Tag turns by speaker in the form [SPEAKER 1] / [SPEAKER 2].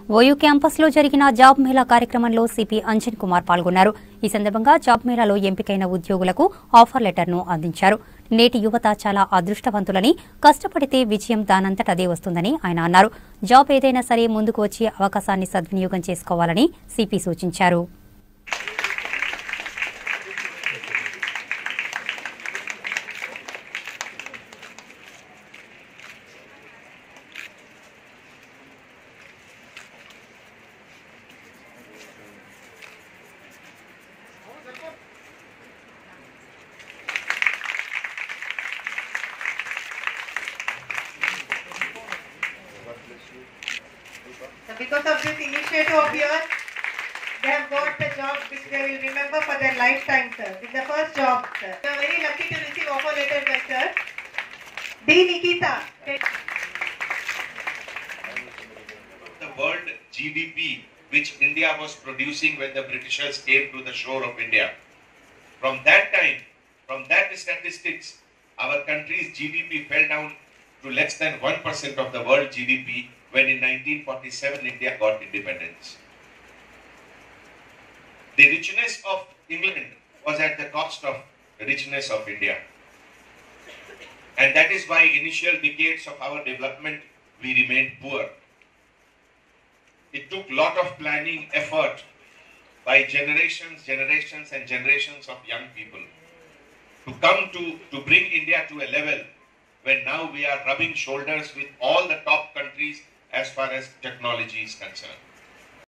[SPEAKER 1] OU క్యాంపస్లో జరిగిన job Mela కార్యక్రమంలో సిపి అంజన్ కుమార్ పాల్గొన్నారు. ఈ సందర్భంగా జాబ్ మేళాలో ఎంపికైన ఉద్యోగులకు ఆఫర్ లెటర్ను అందించారు. నేటి యువత చాలా అదృష్టవంతులని, కష్టపడితే విజయం దానంతట అదే వస్తుందని ఆయన అన్నారు. జాబ్ ఏదైనా సరే ముందుకు వచ్చి అవకాశాన్ని సద్వినియోగం చేసుకోవాలని సిపి సూచించారు.
[SPEAKER 2] Because of this initiative of yours, they have got the job which they will remember for their lifetime, sir. This is the first job, sir. We are very lucky to receive offer letter by sir. D. Nikita.
[SPEAKER 3] The world GDP which India was producing when the Britishers came to the shore of India. From that time, from that statistics, our country's GDP fell down to less than 1% of the world GDP when in 1947 India got independence. The richness of England was at the cost of the richness of India. And that is why initial decades of our development we remained poor. It took lot of planning effort by generations and generations of young people to bring India to a level when now we are rubbing shoulders with all the top countries as far as technology is concerned.